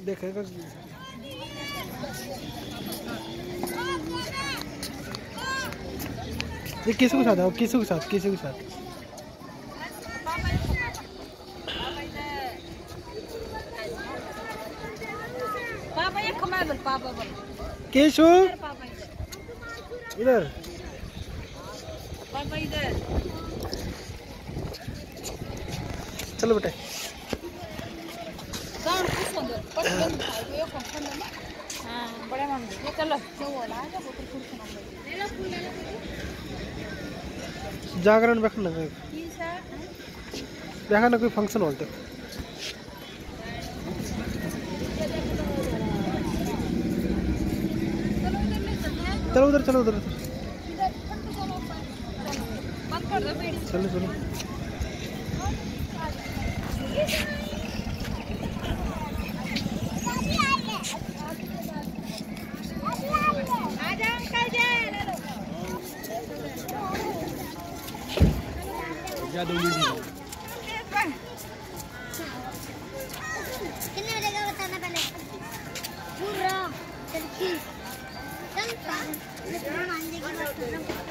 देखेगा। ये किसी के साथ आओ, किसी के साथ, किसी के साथ। पापा ये कमाल बोल, पापा बोल। केशु इधर, पापा इधर। चलो बेटा। गाँव कुछ सुंदर, पर बंद था, ये कौन सा ना? हाँ, बड़े मामले, ये चलो, जो वाला है, वो तो कुछ ना ले लो, फूल ले लो। जागरण रखना है, देखा ना कोई फंक्शन होता है। चलो उधर, चलो उधर, चलो चलो। कितने लगेगा बताना पहले। पूरा, चल की, चल मान की बात कर रहा हूँ।